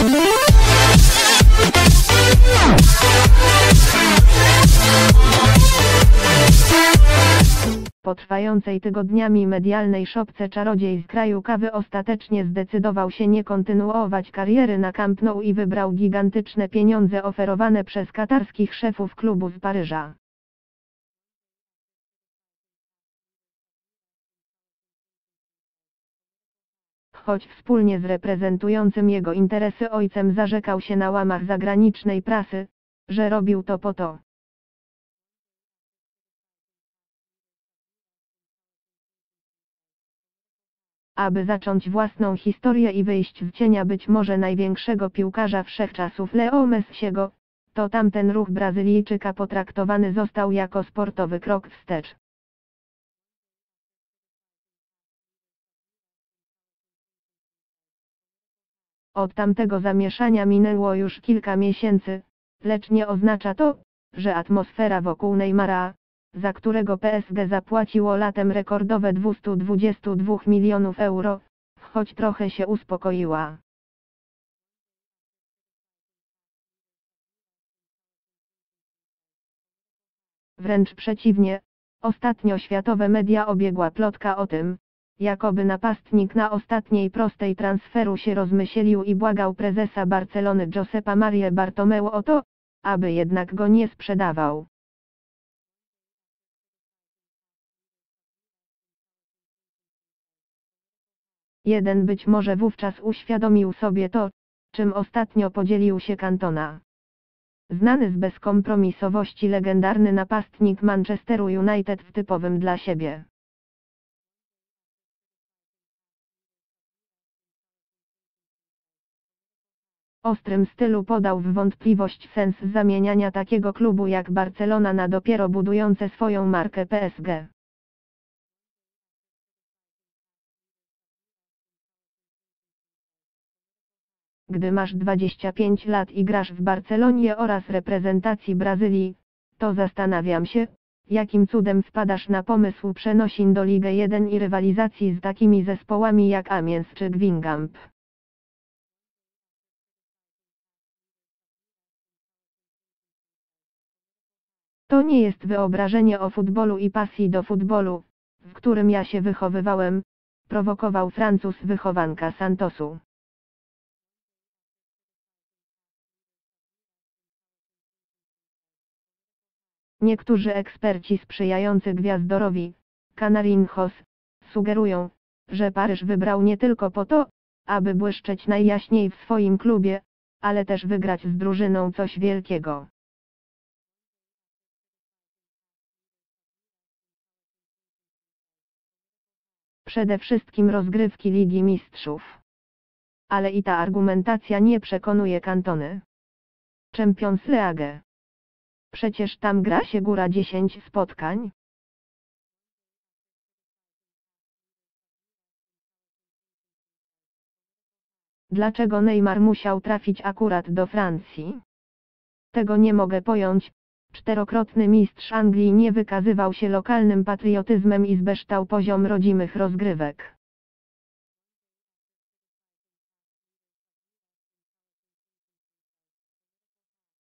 Po trwającej tygodniami medialnej szopce czarodziej z kraju kawy ostatecznie zdecydował się nie kontynuować kariery na Camp Nou i wybrał gigantyczne pieniądze oferowane przez katarskich szefów klubu z Paryża. Choć wspólnie z reprezentującym jego interesy ojcem zarzekał się na łamach zagranicznej prasy, że robił to po to, aby zacząć własną historię i wyjść z cienia być może największego piłkarza wszechczasów Leo Messiego, to tamten ruch Brazylijczyka potraktowany został jako sportowy krok wstecz. Od tamtego zamieszania minęło już kilka miesięcy, lecz nie oznacza to, że atmosfera wokół Neymara, za którego PSG zapłaciło latem rekordowe 222 milionów euro, choć trochę się uspokoiła. Wręcz przeciwnie, ostatnio światowe media obiegła plotka o tym, jakoby napastnik na ostatniej prostej transferu się rozmyślił i błagał prezesa Barcelony Josepa Marię Bartomeu o to, aby jednak go nie sprzedawał. Jeden być może wówczas uświadomił sobie to, czym ostatnio podzielił się Cantona. Znany z bezkompromisowości legendarny napastnik Manchesteru United w typowym dla siebie ostrym stylu podał w wątpliwość sens zamieniania takiego klubu jak Barcelona na dopiero budujące swoją markę PSG. Gdy masz 25 lat i grasz w Barcelonie oraz reprezentacji Brazylii, to zastanawiam się, jakim cudem wpadasz na pomysł przenosin do Ligi 1 i rywalizacji z takimi zespołami jak Amiens czy Guingamp. To nie jest wyobrażenie o futbolu i pasji do futbolu, w którym ja się wychowywałem, prowokował Francuz wychowanka Santosu. Niektórzy eksperci sprzyjający gwiazdorowi, Canarinhos, sugerują, że Paryż wybrał nie tylko po to, aby błyszczeć najjaśniej w swoim klubie, ale też wygrać z drużyną coś wielkiego. Przede wszystkim rozgrywki Ligi Mistrzów. Ale i ta argumentacja nie przekonuje Cantony. Champions League. Przecież tam gra się góra 10 spotkań. Dlaczego Neymar musiał trafić akurat do Francji? Tego nie mogę pojąć. Czterokrotny mistrz Anglii nie wykazywał się lokalnym patriotyzmem i zbeształ poziom rodzimych rozgrywek.